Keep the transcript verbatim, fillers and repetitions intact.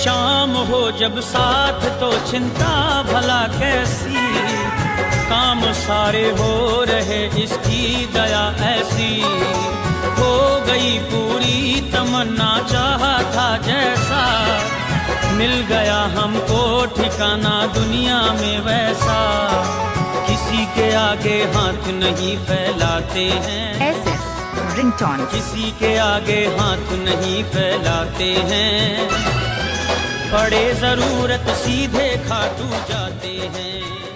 शाम हो जब साथ तो चिंता भला कैसी, काम सारे हो रहे इसकी दया ऐसी। हो गई पूरी तमन्ना चाहा था जैसा, मिल गया हमको ठिकाना दुनिया में वैसा। किसी के आगे हाथ नहीं फैलाते हैं, ऐसे रिंगटोन किसी के आगे हाथ नहीं फैलाते हैं। पड़े जरूरत सीधे खाटू जाते हैं।